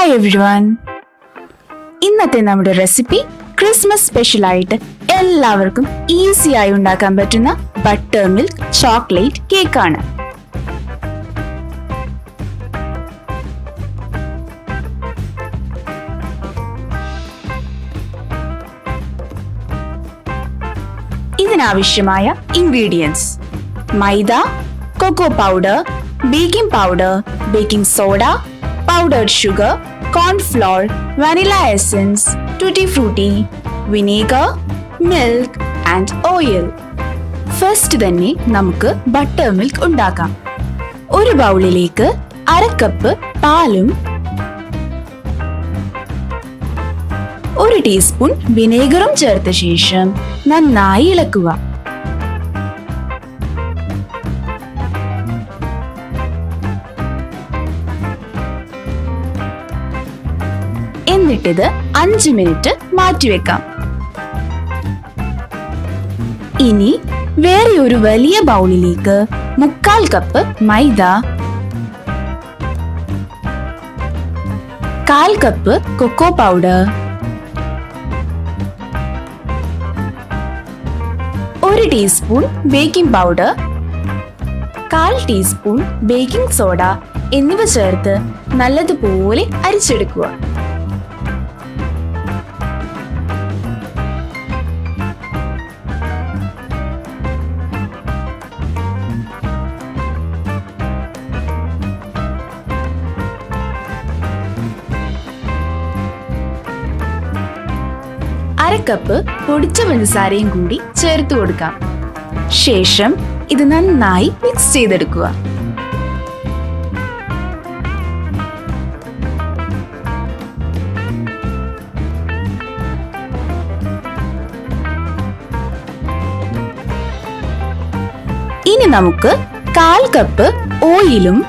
Hi everyone. ഇന്നത്തെ നമ്മുടെ recipe Christmas special ആയിട്ട് എല്ലാവർക്കും ഈസി ആയി ഉണ്ടാക്കാൻ പറ്റുന്ന ബട്ടർ മിൽക്ക് ചോക്ലേറ്റ് കേക്കാണ്. ഇതിനാവശ്യമായ ingredients: maida, cocoa powder, baking powder, baking soda, powdered sugar, corn flour, vanilla essence, tutti frutti, vinegar, milk and oil. First തന്നെ നമുക്ക് ബട്ടർ മിൽക്ക് ഉണ്ടാക്കാം. ഒരു ബൗളിലേക്ക് 1/2 കപ്പ് പാലും 1 ടീസ്പൂൺ വിനേഗറും ചേർത്ത ശേഷം നന്നായി ഇളക്കുക. എന്നിട്ടിത് 5 മിനിറ്റ് മാറ്റിവെക്കാം. ഇനി വേറെ ഒരു വലിയ ബൗളിലേക്ക് 1/4 cup maida, 1/4 cup cocoa powder, 1 teaspoon baking powder, 1/4 teaspoon baking soda എന്നിവ ചേർത്ത് നല്ലതുപോലെ അരിച്ചെടുക്കുക. കപ്പ് പൊടിച്ച പഞ്ചസാരയും കൂടി ചേർത്ത് കൊടുക്കാം. ശേഷം ഇത് നന്നായി മിക്സ് ചെയ്തെടുക്കുക. ഇനി നമുക്ക് 1/4 കപ്പ് ഓയിലും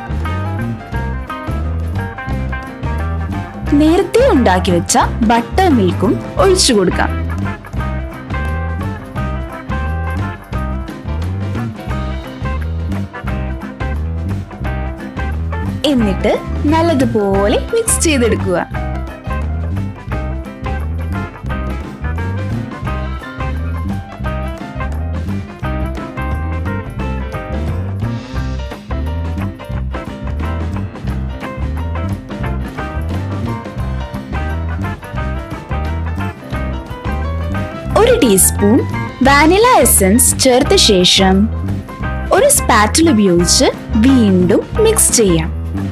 നേരത്തെ ഉണ്ടാക്കി വെച്ച ബട്ടർ മിൽക്കും ഒഴിച്ചു കൊടുക്കാം. എന്നിട്ട് നല്ലതുപോലെ മിക്സ് ചെയ്തെടുക്കുക. ഒരു ടീസ്പൂൺ വാനില എസൻസ് ചേർത്ത ശേഷം ഒരു സ്പാറ്റിൽ ഉപയോഗിച്ച് വീണ്ടും മിക്സ് ചെയ്യാം.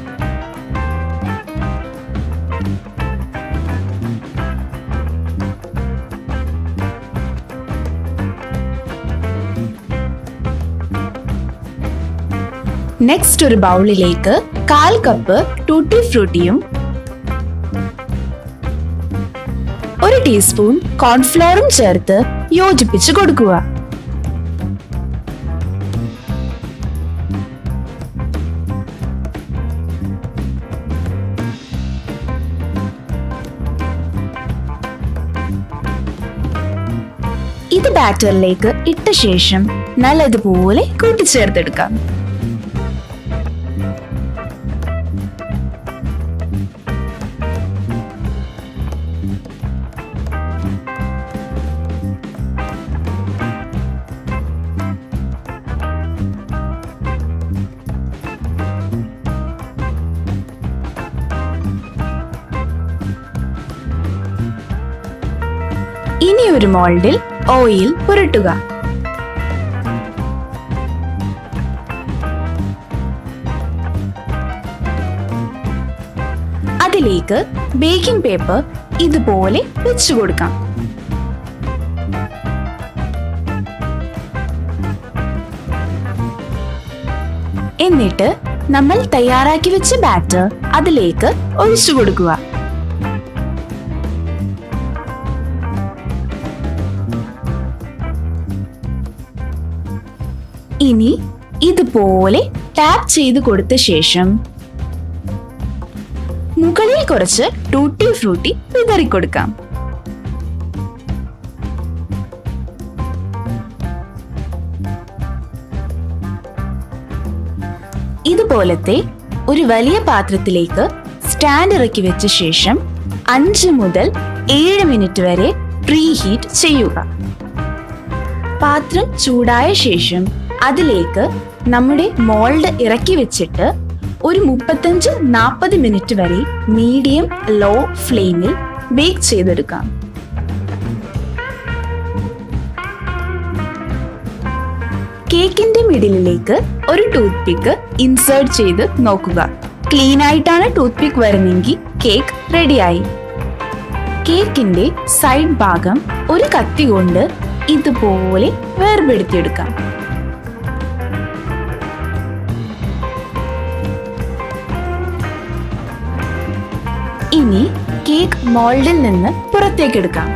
നെക്സ്റ്റ് ഒരു ബൗളിലേക്ക് 1/4 കപ്പ് ടൂട്ടി ഫ്രൂട്ടിയും 1 ടീസ്പൂൺ കോൺഫ്ലോറും ചേർത്ത് യോജിപ്പിച്ച് കൊടുക്കുക. ഇത് ബാറ്ററിലേക്ക് ഇട്ട ശേഷം നല്ലതുപോലെ കൂട്ടിച്ചേർത്തെടുക്കാം. ഇനി ഒരു മോൾഡിൽ ഓയിൽ പുരട്ടുക. അതിലേക്ക് ബേക്കിംഗ് പേപ്പർ ഇതുപോലെ വെച്ചു കൊടുക്കാം. എന്നിട്ട് നമ്മൾ തയ്യാറാക്കി വെച്ച ബാറ്റർ അതിലേക്ക് ഒഴിച്ചു കൊടുക്കുക. ഇനി ഇതുപോലെ ടാപ്പ് ചെയ്ത് കൊടുത്ത ശേഷം മുകളിൽ കുറച്ച് ടൂട്ടി ഫ്രൂട്ടി വിതറിക്കൊടുക്കാം. ഇതുപോലത്തെ ഒരു വലിയ പാത്രത്തിലേക്ക് സ്റ്റാൻഡ് ഇറക്കി വെച്ച ശേഷം 5 മുതൽ 7 മിനിറ്റ് വരെ പ്രീ ഹീറ്റ് ചെയ്യുക. പാത്രം ചൂടായ ശേഷം അതിലേക്ക് നമ്മുടെ മോൾഡ് ഇറക്കി വെച്ചിട്ട് ഒരു 35-40 മിനിറ്റ് വരെ മീഡിയം ലോ ഫ്ലെയിമിൽ ബേക്ക് ചെയ്തെടുക്കാം. കേക്കിന്റെ മിഡിലിലേക്ക് ഒരു ടൂത്ത് പിക്ക് ഇൻസേർട്ട് ചെയ്ത് നോക്കുക. ക്ലീൻ ആയിട്ടാണ് ടൂത്ത് പിക്ക് വരുന്നെങ്കിൽ കേക്ക് റെഡിയായി. കേക്കിന്റെ സൈഡ് ഭാഗം ഒരു കത്തി കൊണ്ട് ഇതുപോലെ വേർപെടുത്തിയെടുക്കാം. ഇനി കേക്ക് മോൾഡിൽ നിന്ന് പുറത്തേക്കെടുക്കാം.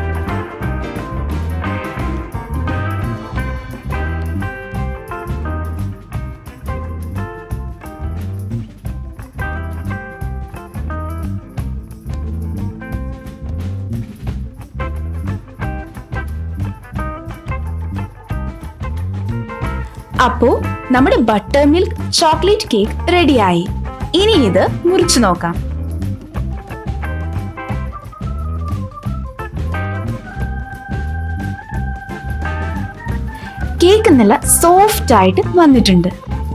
അപ്പോ നമ്മുടെ ബട്ടർ മിൽക്ക് ചോക്ലേറ്റ് കേക്ക് റെഡിയായി. ഇനി ഇത് മുറിച്ചു നോക്കാം. കേക്ക് നല്ല സോഫ്റ്റ് ആയിട്ട് വന്നിട്ടുണ്ട്.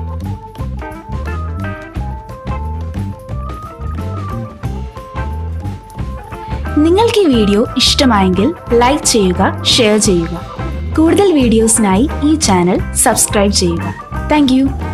നിങ്ങൾക്ക് ഈ വീഡിയോ ഇഷ്ടമായെങ്കിൽ ലൈക്ക് ചെയ്യുക, ഷെയർ ചെയ്യുക. കൂടുതൽ വീഡിയോസിനായി ഈ ചാനൽ സബ്സ്ക്രൈബ് ചെയ്യുക. Thank U.